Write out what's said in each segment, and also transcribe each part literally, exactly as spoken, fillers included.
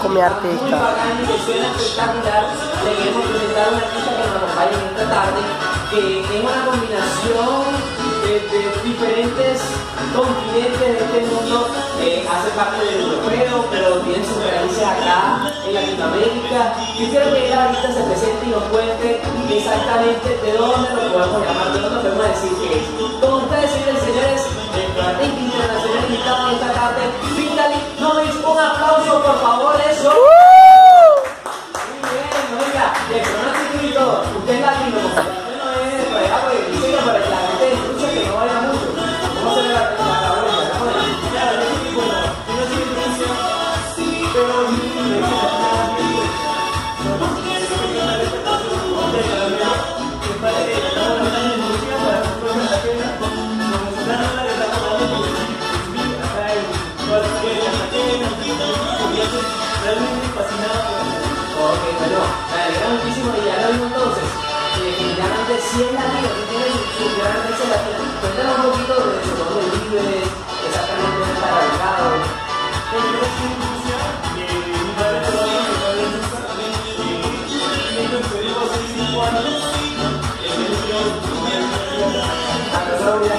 con mi artista. Muy bacán y que suena espectacular. Le queremos presentar a una artista que nos acompaña en esta tarde, que es una combinación de, de diferentes continentes de este mundo. Eh, hace parte del europeo, pero tiene sus raíces acá en Latinoamérica. Yo quiero que ella ahorita se presente y nos cuente exactamente de dónde lo podemos llamar, de dónde podemos decir que es. Con ustedes, señores y señores, nuestro artista internacional invitado en esta tarde, Vitaly Novic. Un aplauso, por favor, eso. Muy bien, oiga, le pronóstico y todo. Usted es latino, como usted no es por allá, porque dice que para que la gente escuche que no vaya mucho. ¿Cómo se le va a la cabeza? Claro, yo sí, bueno, yo no soy Rusia, pero realmente fascinado por eso. Ok, bueno, me alegra muchísimo y ya lo vimos entonces. Definitivamente sí es latino, sí tiene su gran raíz latina. Cuéntanos un poquito de eso, dónde vives, exactamente dónde está radicado. Bueno, yo nací en Rusia, mi padre todavía me padre en Rusia, y en Perú hace cinco años, en el río a Colombia.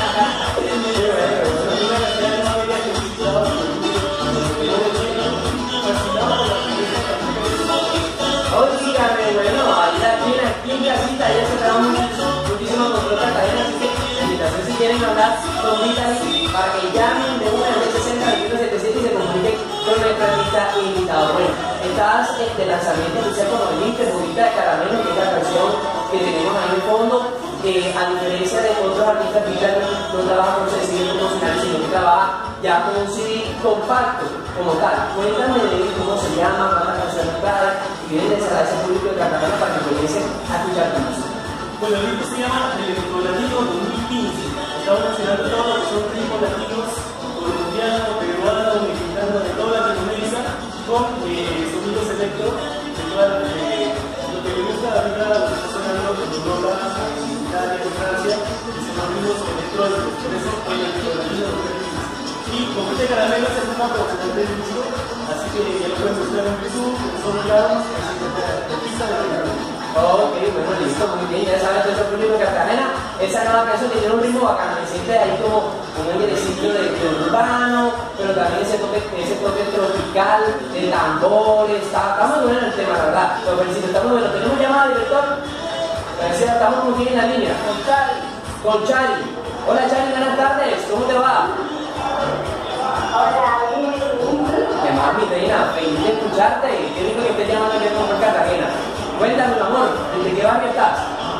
Bueno, ahí la tienen aquí en casita, ya se trajo muchísimo control de la cadena, así que la invitación si quieren hablar con Vitaly para que llamen de una vez sesenta, veintiuno, setenta y siete y se comuniquen con nuestra artista invitado. Bueno, estás de lanzamiento oficial como el Mister Bonita de Caramelo, que es la canción que tenemos ahí en fondo. Eh, a diferencia de otros artistas, Vitaly no trabaja con sencillos promocionales, sino que trabaja ya con un C D compacto como tal. Cuéntame de él, cómo se llama, cuántas canciones trae y vienen de a ese público de Cartagena para que comiencen a escuchar tu música. Bueno, el disco se llama Electro Latino dos mil quince. Estamos mencionando todo lo que son ritmos latinos, colombianos, peruanos, mexicanos, de toda Latinoamérica, con eh, sonidos electro, de toda la, eh, lo que me gusta ahorita, lo que está sonando en Europa, en Italia, en Francia, son sonidos electrónicos, por eso fue el Electro Latino dos mil quince. Y como este caramelo se forma profesionalmente el disco, así que ya lo pueden buscar en YouTube, en todos lados, así que la pista de caramelo. Ok, bueno, listo, muy bien, ya sabes, todo eso público de Cartagena, esa nueva canción que tiene un ritmo bacano, me siente ahí como un airecito de, de urbano, pero también ese toque, ese toque tropical, de tambores, está, está muy bueno el tema, la verdad, lo felicito, está muy bueno. ¿Tenemos llamada, director? Gracias, estamos con quién en la línea, con Chari. Con Chari. Hola Chari, buenas tardes, ¿cómo te va? Hola, que mami, Reina, feliz de escucharte. Qué rico que estés llamando aquí a Cartagena. Cuéntame, mi amor, ¿de qué barrio estás?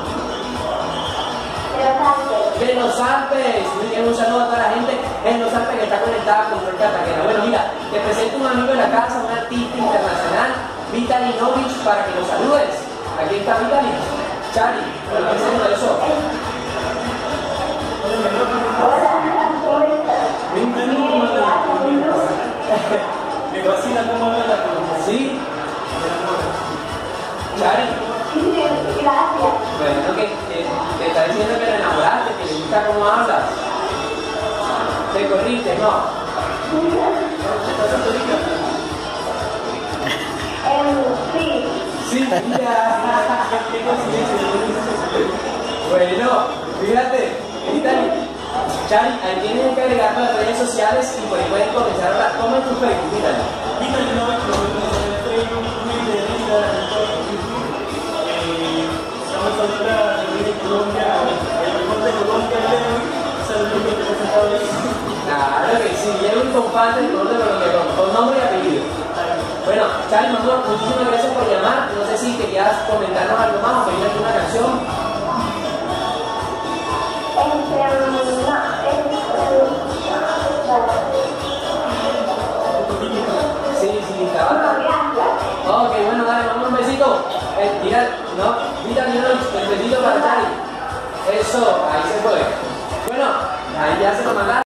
de los Alpes. De los Alpes. Muy bien, un saludo a toda la gente en los Alpes que está conectada con Cartagena. Bueno, mira, te presento un amigo de la casa, un artista internacional, Vitaly Novic, para que lo saludes. Aquí está Vitaly. Chari, bueno, ¿qué es eso? Hola, ¿cómo estás? Me fascina cómo habla la pronunciación. ¿Sí? Chari. Gracias. Bueno, que, que te está diciendo que te enamoraste, que le gusta cómo hablas. Te corriste, ¿no? ¿Estás solita? Sí. Sí, mira. Qué coincidencia. Bueno, fíjate, Vitaly. Chari, ahí tienes que agregar las redes sociales y por ahí pueden comenzar a hablar. ¿Cómo es tu Facebook? Vitaly. Vitaly Novic, lo vemos en el Facebook, Twitter, Instagram, YouTube. Estamos ahorita en Colombia, el mejor de Colombia, es el único que se ha sentado ahí. Claro que sí, y el único fan del mejor de Colombia, con nombre y apellido. Bueno, Chari, mi amor, muchísimas gracias por llamar. No sé si querías comentarnos algo más o pedir alguna canción. Sí, sí, estaba. Ok, bueno, dale, vamos un besito. Eh, mira, no, mira, mira, el besito para Chari. Eso, ahí se fue. Bueno, ahí ya se lo mandaron.